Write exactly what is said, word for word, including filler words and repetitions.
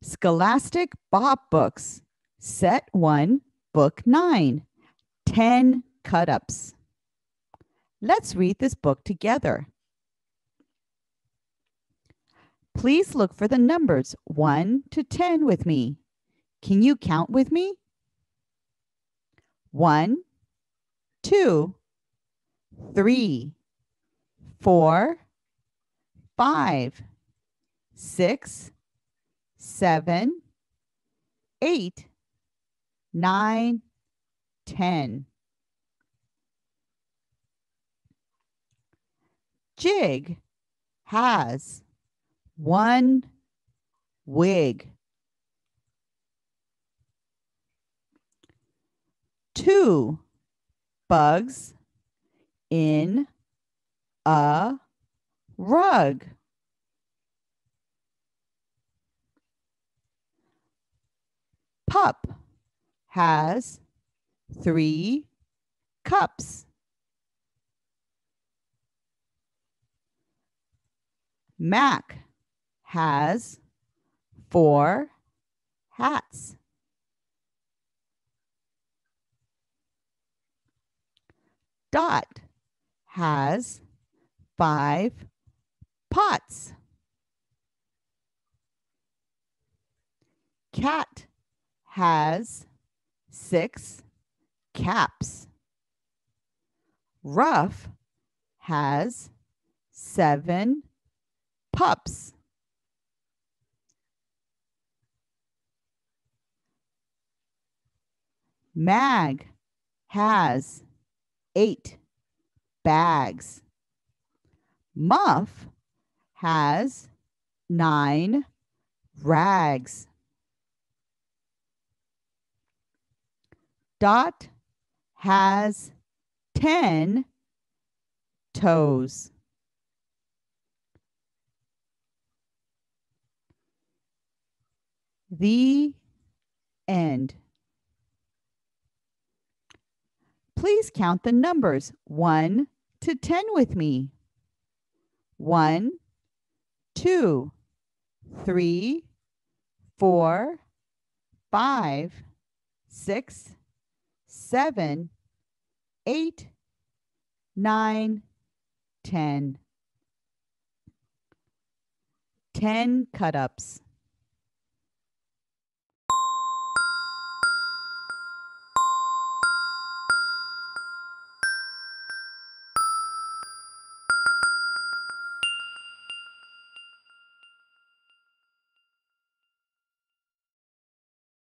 Scholastic Bob Books, Set one, Book nine, ten Cut-Ups. Let's read this book together. Please look for the numbers one to ten with me. Can you count with me? One, two, three, four, five, six, seven, eight, nine, ten. Jig has one wig. Two bugs in a rug. Pup has three cups. Mac has four hats. Dot has five pots. Cat has six caps. Ruff has seven pups. Mag has eight bags. Muff has nine rags. Dot has ten toes. The end. Please count the numbers one to ten with me. One, two, three, four, five, six, seven, eight, nine, ten. Ten cut-ups.